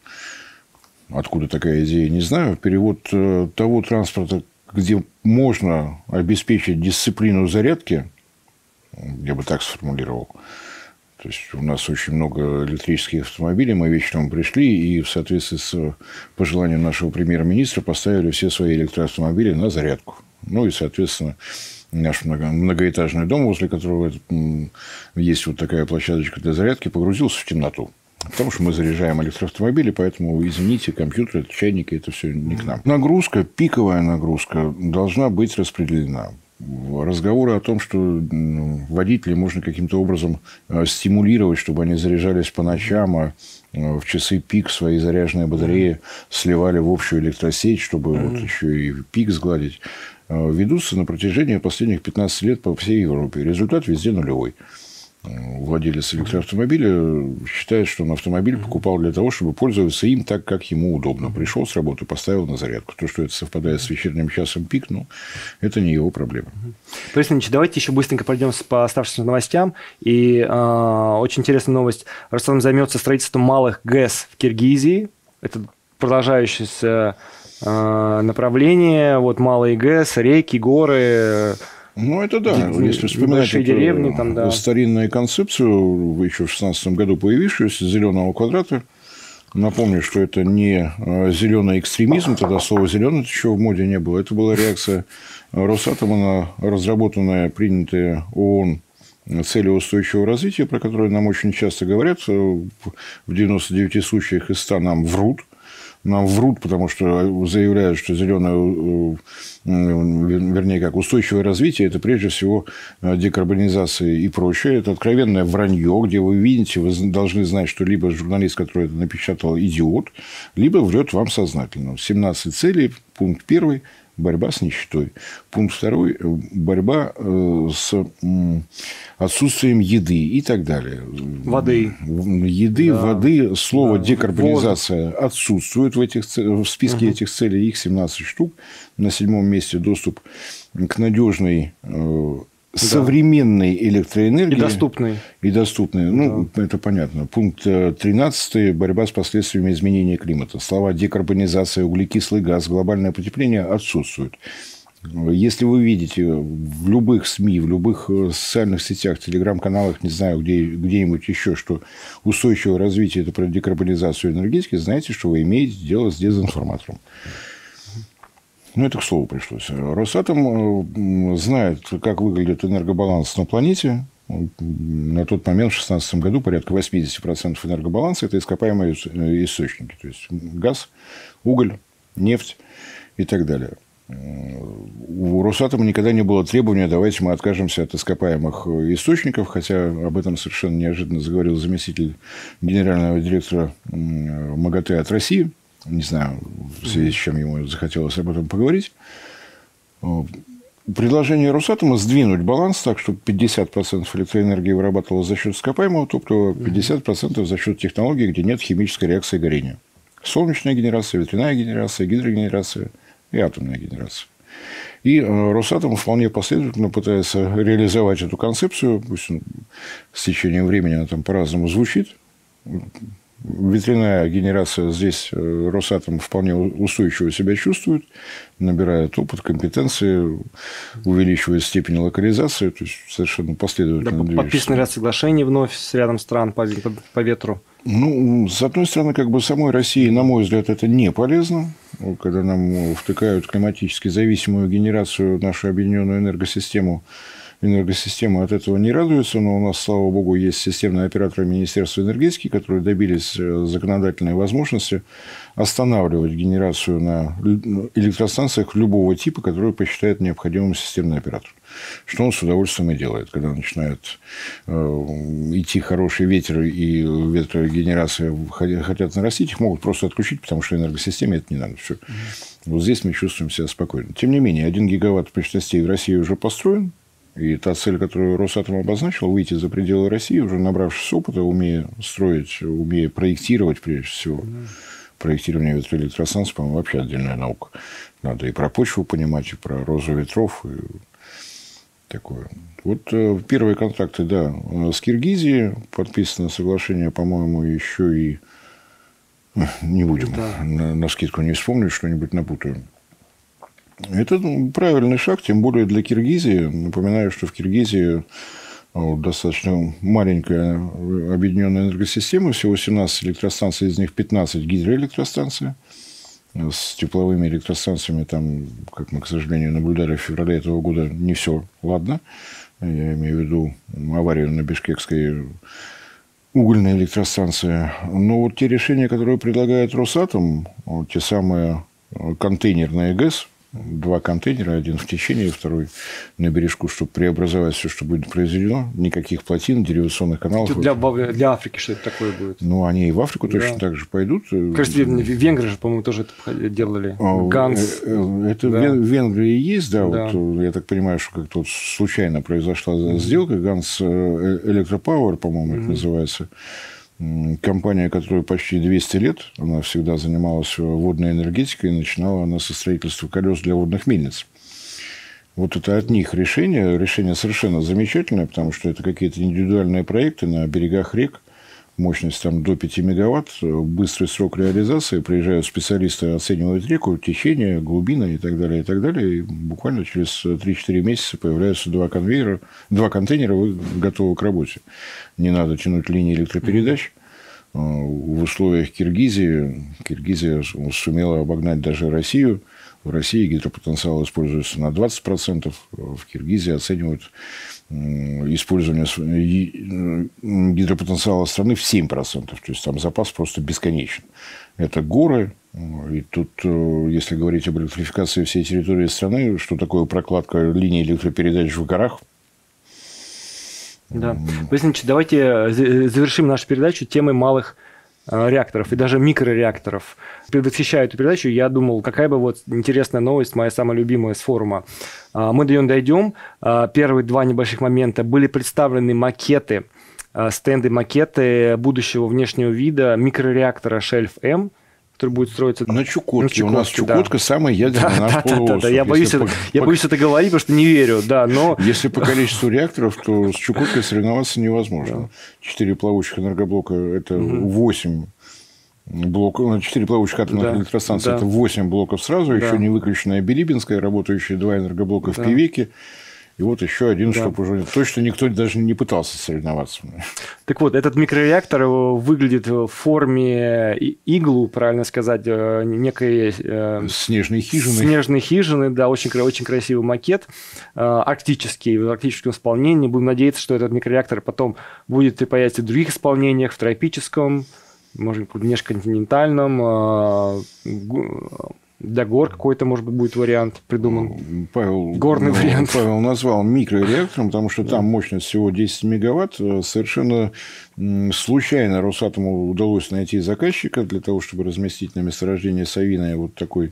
Откуда такая идея, не знаю. Перевод того транспорта, где можно обеспечить дисциплину зарядки, я бы так сформулировал. То есть, у нас очень много электрических автомобилей. Мы вечером пришли и в соответствии с пожеланием нашего премьер-министра поставили все свои электроавтомобили на зарядку. Ну и, соответственно, наш многоэтажный дом, возле которого есть вот такая площадочка для зарядки, погрузился в темноту. Потому что мы заряжаем электроавтомобили, поэтому, извините, компьютеры, чайники – это все не к нам. Нагрузка, пиковая нагрузка должна быть распределена. Разговоры о том, что водителей можно каким-то образом стимулировать, чтобы они заряжались по ночам, а в часы пик свои заряженные батареи сливали в общую электросеть, чтобы вот еще и пик сгладить, ведутся на протяжении последних 15 лет по всей Европе. Результат везде нулевой. Владелец электроавтомобиля считает, что он автомобиль покупал для того, чтобы пользоваться им так, как ему удобно. Пришел с работы, поставил на зарядку. То, что это совпадает с вечерним часом пик, это не его проблема. Борис Ильич, давайте еще быстренько пройдем по оставшимся новостям. И очень интересная новость. Росатом займется строительством малых ГЭС в Киргизии. Это продолжающееся направление. Вот малые ГЭС, реки, горы. Ну, это да. Если вспоминать деревни, там, да. Старинную концепцию, еще в 2016 году появившуюся, зеленого квадрата, напомню, что это не зеленый экстремизм, тогда слово «зеленый» еще в моде не было. Это была реакция Росатома на разработанное, принятое ООН цели устойчивого развития, про которые нам очень часто говорят, в 99 случаях из 100 нам врут. Нам врут, потому что заявляют, что зеленое, вернее, как устойчивое развитие, это прежде всего декарбонизация и прочее. Это откровенное вранье, где вы видите, вы должны знать, что либо журналист, который это напечатал, идиот, либо врет вам сознательно. 17 целей, пункт 1 – борьба с нищетой. Пункт 2 – борьба с отсутствием еды и так далее. Воды. Еды, да. Воды. Слово декарбонизация отсутствует в списке этих целей. Их 17 штук. На 7-м месте доступ к надежной современной электроэнергии. И доступной. Ну, это понятно. Пункт 13. Борьба с последствиями изменения климата. Слова декарбонизация, углекислый газ, глобальное потепление отсутствуют. Если вы видите в любых СМИ, в любых социальных сетях, телеграм-каналах, не знаю, где-нибудь еще, что устойчивое развитие – это про декарбонизацию энергетики, знаете, что вы имеете дело с дезинформатором. Ну, это к слову пришлось. Росатом знает, как выглядит энергобаланс на планете. На тот момент, в 2016 году, порядка 80% энергобаланса – это ископаемые источники. То есть, газ, уголь, нефть и так далее. У Росатома никогда не было требования, давайте мы откажемся от ископаемых источников, хотя об этом совершенно неожиданно заговорил заместитель генерального директора МАГАТЭ от России. Не знаю, в связи с чем ему захотелось об этом поговорить. Предложение Росатома сдвинуть баланс так, чтобы 50% электроэнергии вырабатывалось за счет ископаемого топлива, 50% за счет технологий, где нет химической реакции горения. Солнечная генерация, ветряная генерация, гидрогенерация и атомная генерация. И Росатом вполне последовательно пытается реализовать эту концепцию. Пусть с течением времени она там по-разному звучит. Ветряная генерация здесь Росатом вполне устойчиво себя чувствует, набирает опыт, компетенции, увеличивает степень локализации, то есть совершенно последовательно движется. Подписан ряд соглашений вновь с рядом стран по ветру. Ну, с одной стороны, как бы самой России, на мой взгляд, это не полезно, когда нам втыкают климатически зависимую генерацию, нашу объединенную энергосистему. Энергосистема от этого не радуется, но у нас, слава богу, есть системные операторы Министерства энергетики, которые добились законодательной возможности останавливать генерацию на электростанциях любого типа, который посчитает необходимым системный оператор. Что он с удовольствием и делает, когда начинает идти хороший ветер и ветрогенерация хотят нарастить, их могут просто отключить, потому что энергосистеме это не надо. Все. Вот здесь мы чувствуем себя спокойно. Тем не менее, 1 гигаватт мощностей в России уже построен. И та цель, которую Росатом обозначил, выйти за пределы России, уже набравшись опыта, умея строить, умея проектировать, прежде всего. Проектирование ветроэлектростанций, по-моему, вообще отдельная наука. Надо и про почву понимать, и про розу ветров, и такое. Вот первые контакты, да, с Киргизией. Подписано соглашение, по-моему, еще и... Не будем, да. Навскидку не вспомню, что-нибудь напутаю. Это правильный шаг, тем более для Киргизии. Напоминаю, что в Киргизии достаточно маленькая объединенная энергосистема, всего 17 электростанций, из них 15 гидроэлектростанций. С тепловыми электростанциями там, как мы, к сожалению, наблюдали в феврале этого года, не все ладно. Я имею в виду аварию на Бишкекской угольной электростанции. Но вот те решения, которые предлагает Росатом, вот те самые контейнерные ГЭС, 2 контейнера, один в течение, второй на бережку, чтобы преобразовать все, что будет произведено. Никаких плотин, деривационных каналов. Для Африки что это такое будет? Ну, они и в Африку точно так же пойдут. Кажется, венгры же, по-моему, тоже это делали. Ганс. Это да. В Венгрии есть, да. Да. Вот, я так понимаю, что как-то вот случайно произошла сделка. Ганс Электропауэр, по-моему, это называется. Компания, которая почти 200 лет, она всегда занималась водной энергетикой, и начинала она со строительства колес для водных мельниц. Вот это от них решение. Решение совершенно замечательное, потому что это какие-то индивидуальные проекты на берегах рек. Мощность там до 5 мегаватт, быстрый срок реализации. Приезжают специалисты, оценивают реку, течение, глубина и так далее, и так далее. И буквально через 3-4 месяца появляются 2 контейнера, вы готовы к работе. Не надо тянуть линии электропередач. В условиях Киргизия сумела обогнать даже Россию. В России гидропотенциал используется на 20%. В Киргизии оценивают использования гидропотенциала страны в 7%. То есть там запас просто бесконечен. Это горы. И тут, если говорить об электрификации всей территории страны, что такое прокладка линий электропередач в горах? Да. Борис Ильич, давайте завершим нашу передачу темой малых реакторов и даже микрореакторов. Предвосхищая эту передачу, я думал, какая бы вот интересная новость, моя самая любимая с форума. Мы до нее дойдем. Первые два небольших момента. Были представлены макеты, стенды-макеты будущего внешнего вида микрореактора «Шельф-М», который будет строиться на Чукотке. У нас Чукотка, да, самый ядерный наш полуостров. Да. Я боюсь это говорить, потому что не верю. Да, но... Если по количеству реакторов, то с Чукоткой соревноваться невозможно. 4 плавучих энергоблока – это 8 блоков. 4 плавучих атомных электростанции – это 8 блоков сразу. Еще не выключенная Билибинская, работающие 2 энергоблока в Певеке. И вот еще один, чтобы уже точно никто даже не пытался соревноваться. Так вот, этот микрореактор выглядит в форме иглу, правильно сказать, некой... снежной хижины. Снежной хижины, да, очень красивый макет, арктический, в арктическом исполнении. Будем надеяться, что этот микрореактор потом будет появиться в других исполнениях, в тропическом, может быть, межконтинентальном, для гор какой-то, может быть, будет вариант придуман. Горный вариант. Павел назвал микрореактором, потому что там мощность всего 10 мегаватт. Совершенно случайно Росатому удалось найти заказчика для того, чтобы разместить на месторождении Савиное вот такой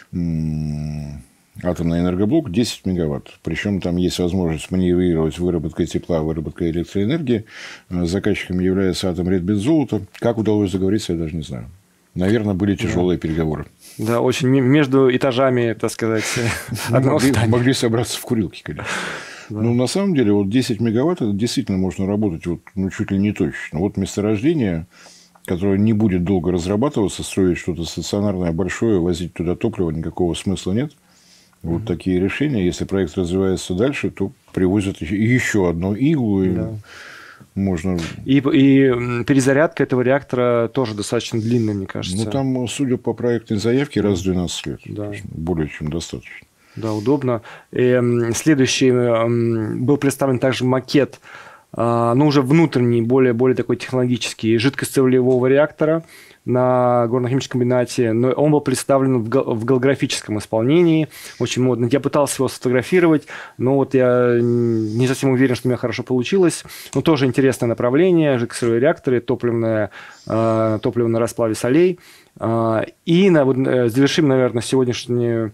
атомный энергоблок 10 мегаватт. Причем там есть возможность маневрировать выработкой тепла, выработкой электроэнергии. Заказчиком является Атомредбензолото. Как удалось договориться, я даже не знаю. Наверное, были тяжелые переговоры. Да, очень между этажами, так сказать, одного здания. Могли собраться в курилке, конечно. Да. Но на самом деле вот 10 мегаватт это действительно можно работать вот, чуть ли не точечно. Вот месторождение, которое не будет долго разрабатываться, строить что-то стационарное большое, возить туда топливо, никакого смысла нет. Вот такие решения. Если проект развивается дальше, то привозят еще одну иглу. Да. Можно... И перезарядка этого реактора тоже достаточно длинная, мне кажется. Ну, там, судя по проектной заявке, раз в 12 лет. Да. Более чем достаточно. Да, удобно. И следующий был представлен также макет, но уже внутренний, более такой технологический, жидкостцелевого реактора на горно-химическом комбинате, но он был представлен в голографическом исполнении, очень модно. Я пытался его сфотографировать, но вот я не совсем уверен, что у меня хорошо получилось. Но тоже интересное направление, жидкостцелевые реакторы, топливо на расплаве солей. И завершим, наверное, сегодняшнюю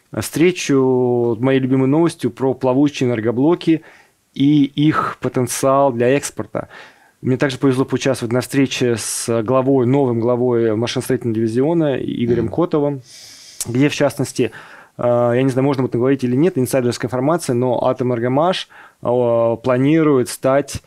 встречу моей любимой новостью про плавучие энергоблоки и их потенциал для экспорта. Мне также повезло поучаствовать на встрече с новым главой машиностроительного дивизиона Игорем Котовым, где, в частности, я не знаю, можно об этом говорить или нет, инсайдерская информация, но Атомэнергомаш планирует стать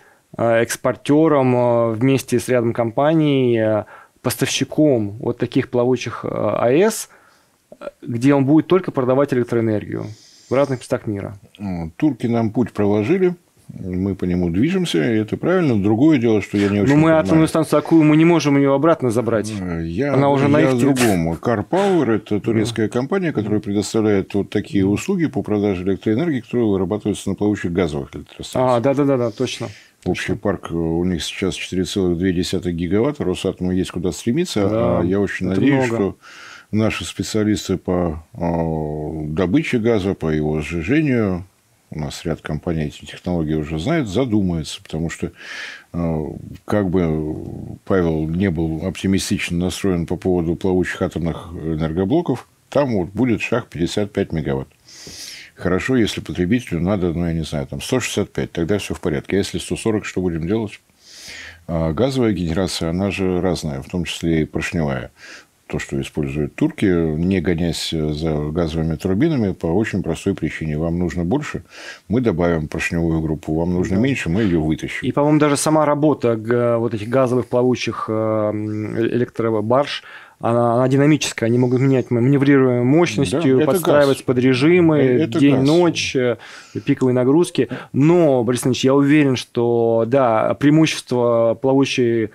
экспортером вместе с рядом компаний, поставщиком вот таких плавучих АЭС, где он будет только продавать электроэнергию в разных местах мира. Турки нам путь проложили. Мы по нему движемся, и это правильно. Другое дело, что я не очень понимаю. Но мы атомную станцию Акую, мы не можем ее обратно забрать. Она уже на их другому. CarPower – это турецкая компания, которая предоставляет вот такие услуги по продаже электроэнергии, которые вырабатываются на плавучих газовых электростанциях. Да, точно. Общий парк у них сейчас 4,2 гигаватта. Росатому есть куда стремиться. Да, я очень надеюсь, что наши специалисты по добыче газа, по его сжижению, у нас ряд компаний эти технологии уже знают, задумаются, потому что как бы Павел не был оптимистично настроен по поводу плавучих атомных энергоблоков, там вот будет шаг 55 мегаватт. Хорошо, если потребителю надо, я не знаю, там 165, тогда все в порядке. А если 140, что будем делать? Газовая генерация, она же разная, в том числе и поршневая. То, что используют турки, не гонясь за газовыми турбинами, по очень простой причине. Вам нужно больше, мы добавим поршневую группу. Вам нужно меньше, мы ее вытащим. И, по-моему, даже сама работа вот этих газовых плавучих электробарж, она динамическая. Они могут менять маневрируемой мощностью, подстраиваться под режимы, день-ночь, пиковые нагрузки. Но, Борис Ильич, я уверен, что, да, преимущество плавучей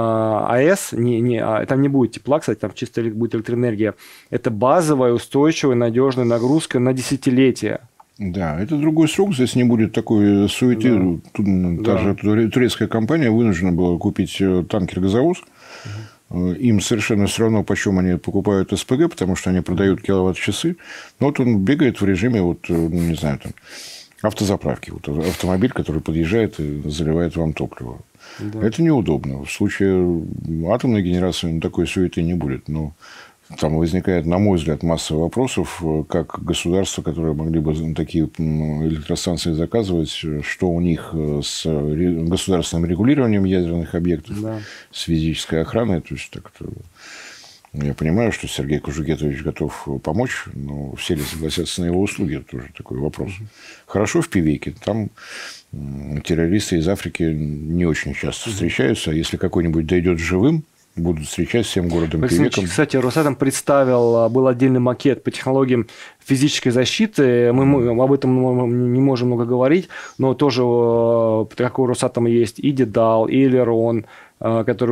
АЭС, там не будет тепла, кстати, там чисто будет электроэнергия. Это базовая, устойчивая, надежная нагрузка на десятилетия. Да, это другой срок, здесь не будет такой суеты. Та же турецкая компания вынуждена была купить танкер-газовоз. Им совершенно все равно, почем они покупают СПГ, потому что они продают киловатт-часы. Но вот он бегает в режиме, не знаю, там, автозаправки. Вот автомобиль, который подъезжает и заливает вам топливо. Да. Это неудобно. В случае атомной генерации такой суеты не будет. Но там возникает, на мой взгляд, масса вопросов, как государства, которые могли бы такие электростанции заказывать, что у них с государственным регулированием ядерных объектов, с физической охраной. То есть, я понимаю, что Сергей Кожугетович готов помочь, но все ли согласятся на его услуги, это тоже такой вопрос. Хорошо в Певеке, там террористы из Африки не очень часто встречаются, а если какой-нибудь дойдет живым, будут встречать всем городом Певеком. Кстати, Росатом представил, был отдельный макет по технологиям физической защиты. Мы об этом не можем много говорить, но тоже, как у Росатома есть и Дедал, и Элерон, которые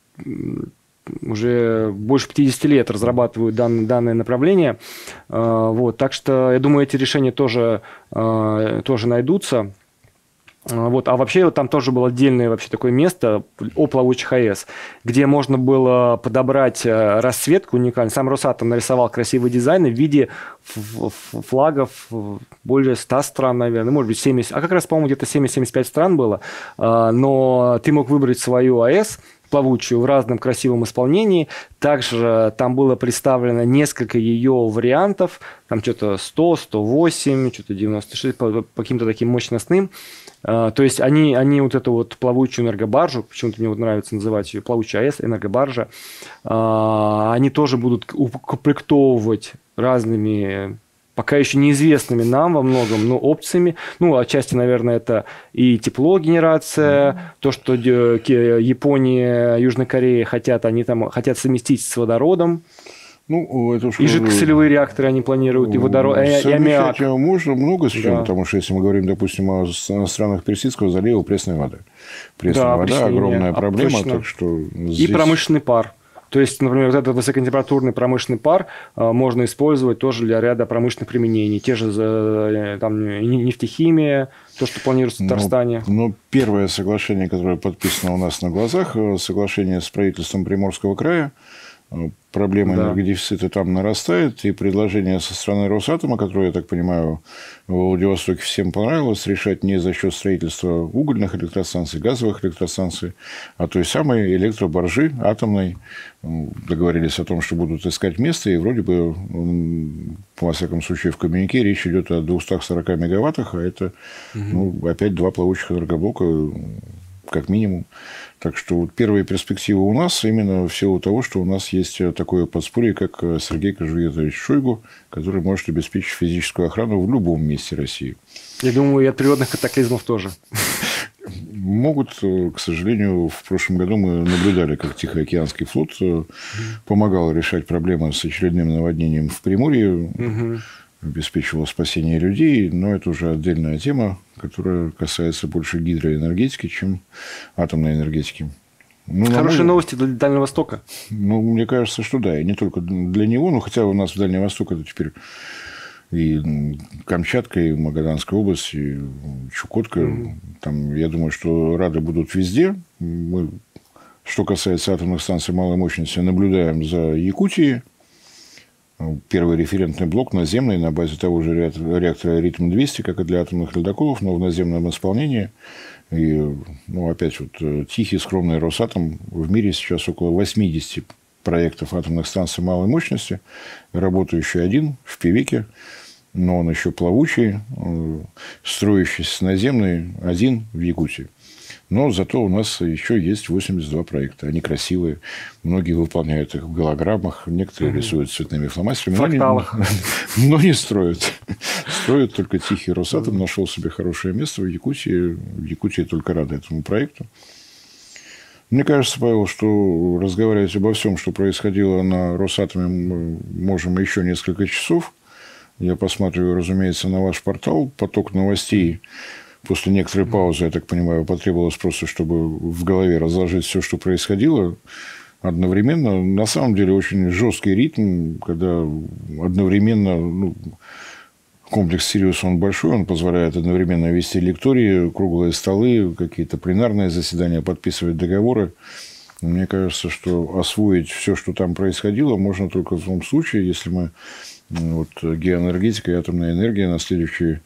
уже больше 50 лет разрабатывают данное направление. Вот, так что, я думаю, эти решения тоже найдутся. Вот. А вообще там тоже было отдельное вообще такое место о плавучих АЭС, где можно было подобрать расцветку уникальную. Сам Росатом нарисовал красивый дизайн в виде флагов более 100 стран, наверное, может быть 70, а как раз, по-моему, где-то 70-75 стран было. Но ты мог выбрать свою АЭС плавучую в разном красивом исполнении. Также там было представлено несколько ее вариантов, там что-то 100, 108, что-то 96, по каким-то таким мощностным. То есть они вот эту вот плавучую энергобаржу, почему-то мне вот нравится называть ее плавучая АЭС, энергобаржа, они тоже будут укомплектовывать разными, пока еще неизвестными нам во многом, но опциями. Ну, отчасти, наверное, это и теплогенерация, то, что Япония, Южная Корея они там хотят совместить с водородом. Ну, это и жидкосолевые реакторы они планируют, и водород, и аммиак. Можно много с чем, потому что если мы говорим, допустим, о странах Персидского залива, пресной воды. Пресная вода – огромная проблема. Так что здесь... И промышленный пар. То есть, например, вот этот высокотемпературный промышленный пар можно использовать тоже для ряда промышленных применений. Те же там, нефтехимия, то, что планируется в Татарстане. Но первое соглашение, которое подписано у нас на глазах, соглашение с правительством Приморского края, проблема энергодефицита там нарастает, и предложение со стороны Росатома, которое, я так понимаю, в Владивостоке всем понравилось, решать не за счет строительства угольных электростанций, газовых электростанций, а той самой электробаржи атомной. Договорились о том, что будут искать место, и вроде бы, во всяком случае, в коммюнике речь идет о 240 мегаваттах, а это опять 2 плавучих энергоблока как минимум. Так что вот первые перспективы у нас именно в силу того, что у нас есть такое подспорье, как Сергей Кожугетович Шойгу, который может обеспечить физическую охрану в любом месте России. Я думаю, и от природных катаклизмов тоже. Могут, к сожалению, в прошлом году мы наблюдали, как Тихоокеанский флот помогал решать проблемы с очередным наводнением в Приморье, обеспечивал спасение людей, но это уже отдельная тема, которая касается больше гидроэнергетики, чем атомной энергетики. Хорошие новости для Дальнего Востока. Мне кажется, что да, и не только для него, но хотя у нас в Дальнем Востоке это теперь и Камчатка, и Магаданская область, и Чукотка. Там, я думаю, что рады будут везде. Мы, что касается атомных станций малой мощности, наблюдаем за Якутией. Первый референтный блок наземный на базе того же реактора «Ритм-200», как и для атомных ледоколов, но в наземном исполнении. И, опять тихий, скромный Росатом. В мире сейчас около 80 проектов атомных станций малой мощности. Работающий один в Певеке, но он еще плавучий, строящийся наземный один в Якутии. Но зато у нас еще есть 82 проекта. Они красивые. Многие выполняют их в голограммах. Некоторые рисуют цветными фломастерами. Но не строят. Строят только тихий Росатом. Нашел себе хорошее место в Якутии. В Якутии только рады этому проекту. Мне кажется, Павел, что разговаривать обо всем, что происходило на Росатоме, мы можем еще несколько часов. Я посматриваю, разумеется, на ваш портал. Поток новостей. После некоторой паузы, я так понимаю, потребовалось просто, чтобы в голове разложить все, что происходило одновременно. На самом деле, очень жесткий ритм, когда одновременно Комплекс «Сириус», он большой, он позволяет одновременно вести лектории, круглые столы, какие-то пленарные заседания, подписывать договоры. Мне кажется, что освоить все, что там происходило, можно только в том случае, если мы вот, геоэнергетика и атомная энергия на следующий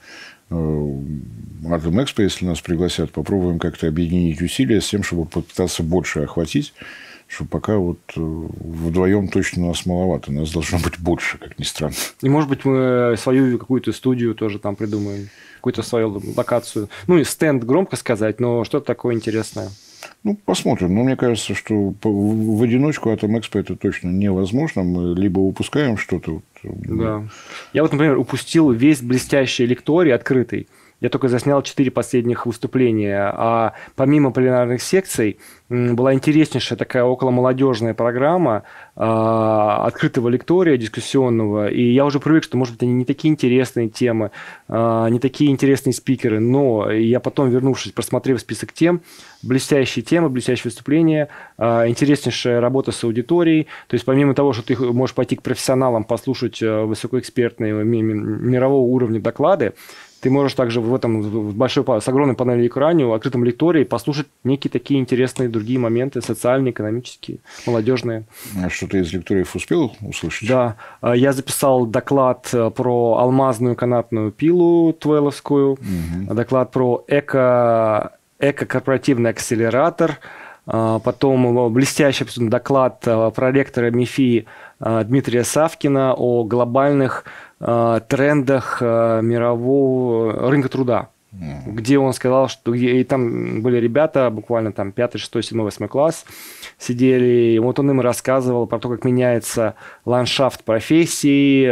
Атом Экспо, если нас пригласят, попробуем как-то объединить усилия с тем, чтобы попытаться больше охватить, что пока вот вдвоем точно нас маловато. Нас должно быть больше, как ни странно. И, может быть, мы свою какую-то студию тоже там придумаем, какую-то свою локацию. Ну, и стенд громко сказать, но что-то такое интересное. Ну, посмотрим. Но мне кажется, что в одиночку Атом Экспо это точно невозможно. Мы либо упускаем что-то. Да. Я вот, например, упустил весь блестящий лекторий открытый. Я только заснял 4 последних выступления. А помимо пленарных секций была интереснейшая такая околомолодежная программа открытого лектория дискуссионного. И я уже привык, что, может быть, они не такие интересные темы, не такие интересные спикеры. Но я потом, вернувшись, просмотрев список тем, блестящие темы, блестящие выступления, интереснейшая работа с аудиторией. То есть помимо того, что ты можешь пойти к профессионалам, послушать высокоэкспертные мирового уровня доклады, ты можешь также в этом с огромной панелью экране, в открытом лектории послушать некие такие интересные другие моменты, социальные, экономические, молодежные. А что ты из лекториев успел услышать? Да. Я записал доклад про алмазную канатную пилу твеловскую, доклад про эко-корпоративный акселератор, потом блестящий доклад про ректора МИФИ Дмитрия Савкина о глобальных трендах мирового рынка труда, где он сказал, что и там были ребята, буквально там 5, 6, 7, 8 класс сидели, и вот он им рассказывал про то, как меняется ландшафт профессии,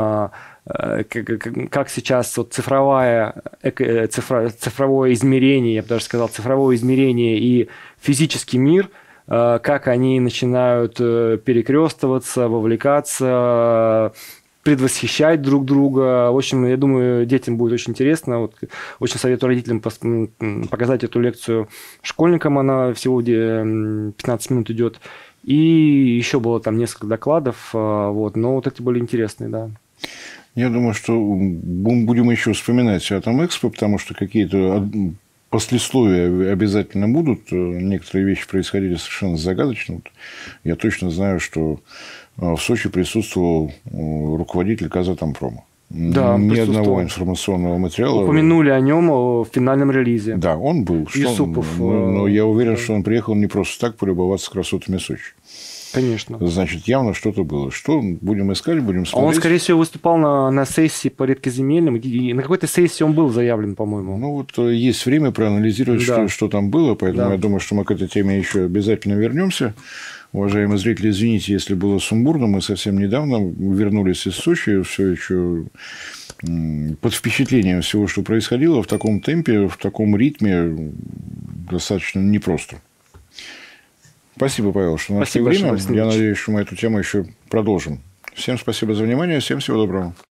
как сейчас вот цифровое измерение, я бы даже сказал, цифровое измерение и физический мир, как они начинают перекрестываться, вовлекаться, предвосхищать друг друга. В общем, я думаю, детям будет очень интересно. Вот, очень советую родителям показать эту лекцию школьникам. Она всего 15 минут идет. И еще было там несколько докладов. Вот, но вот эти были интересные, да. Я думаю, что будем еще вспоминать Атом Экспо, потому что какие-то послесловия обязательно будут. Некоторые вещи происходили совершенно загадочно. Я точно знаю, что в Сочи присутствовал руководитель Казатомпрома. Да, ни одного информационного материала. Упомянули о нем в финальном релизе. Да, он был. Юсупов. Но я уверен, что он приехал не просто так полюбоваться красотами Сочи. Конечно. Значит, явно что-то было. Что будем искать, будем смотреть. Он, скорее всего, выступал на сессии по редкоземельным. И на какой-то сессии он был заявлен, по-моему. Ну, вот есть время проанализировать, да. что там было. Поэтому я думаю, что мы к этой теме еще обязательно вернемся. Уважаемые зрители, извините, если было сумбурно. Мы совсем недавно вернулись из Сочи, все еще под впечатлением всего, что происходило, в таком темпе, в таком ритме достаточно непросто. Спасибо, Павел, что нашли время. Я надеюсь, что мы эту тему еще продолжим. Всем спасибо за внимание, всем всего доброго.